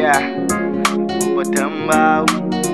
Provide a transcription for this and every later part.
Yeah, BOUBA DEUMBAW.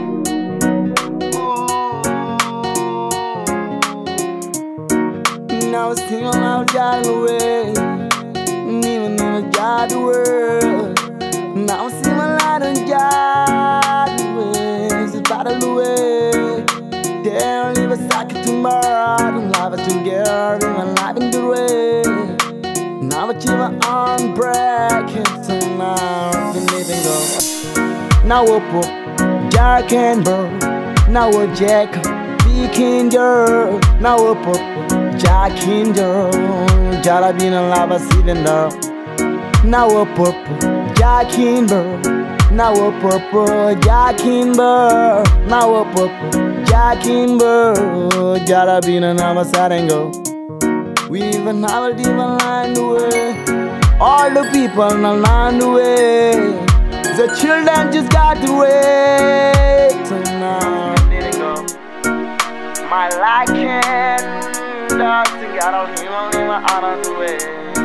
Now it's still out got away. Never got the world. Now I see my light on got the way. It's about the way. Don't leave a second tomorrow. Don't love it together. In my life in the way. Now I keep my arm breaking. So now I've been living go. Now we're poor, Jack and Burr. Now we're Jack, Beacon girl. Now we're poor, Jack and girl. Jara been a lava cylinder. Now we're purple, Jack and Burr. Now we're purple, Jack and Burr. Now we're purple, Jack and Burr. Jara been a lava cylinder. We even have a different line the way. All the people now line the way. The children just got to wait. So now I'm letting go. My liking doesn't got all him only my out of the way.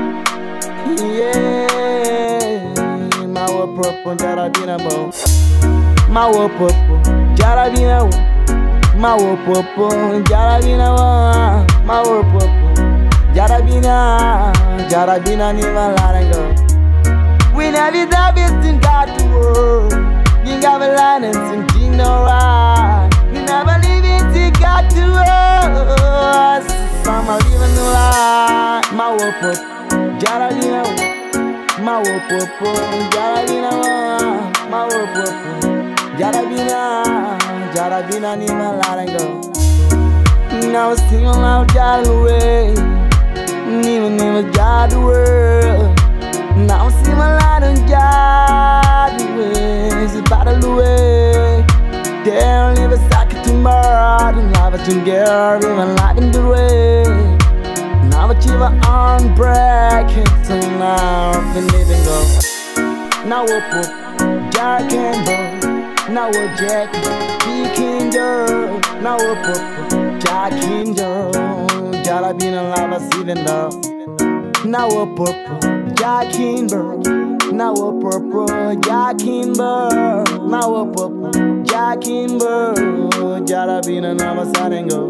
Yeah, MAWO POPO, Jara BOUBA. MAWO POPO, Jara BOUBA. MAWO POPO, Jara BOUBA. MAWO POPO, Jara BOUBA, never letting go. We never have it in God to work. You got a line and sing no right. We never leave it in God to work. Some are living the life. MAWO POPO, Jara BOUBA. MAWO POPO, Jara BOUBA. MAWO POPO, Jara BOUBA, never letting go. Now it's still out got away. Never got the world. Now I see my light on God the way. It's about the way. Don't leave a second tomorrow. Don't love it together. Even life in the way. Now I keep my arm breaking. So now I've been living go. Now we're poor, Jack and Burr. Now we're Jack, Beacon girl. Now we're poor, Jack and girl. Jara been a lava cylinder. Now we're purple, Jack and Burr. Now we're purple, Jack and Burr. Now we're purple, Jack and Burr. Jara been a lava cylinder.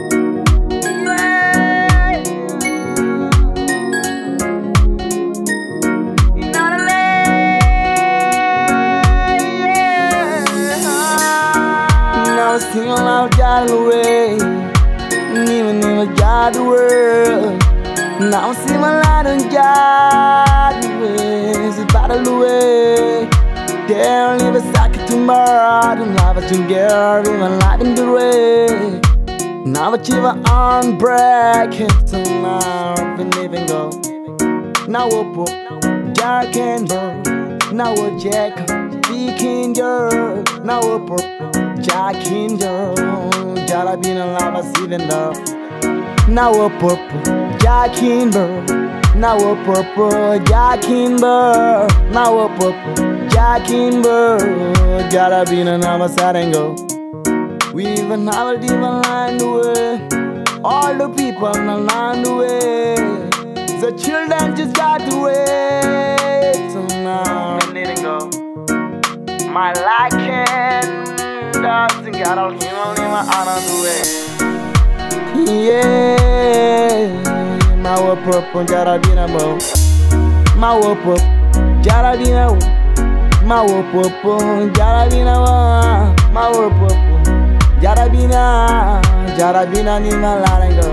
Now it's still out got away. Never got the world. Now I see my light on God the way. It's about the way. Don't leave a second tomorrow. Don't love it together. Even life in the way. Now I keep my arm breaking. So now I've been living go. Now we're poor, Jack and Burr. Now we're Jack, Beacon girl. Now we're purple, Jack and girl. Jara been a lava cylinder. Now we're purple, Jack and Burr. Now we're purple, Jack and Burr. Now we're purple, Jack and Burr. Jara been a lava cylinder. We even have a different line the way. All the people now line the way. The children just got to wait. So now I'm letting go. My liking doesn't got all him only my out of the way. Yeah, MAWO POPO, Jara BOUBA. MAWO POPO, Jara BOUBA. MAWO POPO, Jara BOUBA. MAWO POPO, Jara BOUBA, never letting go.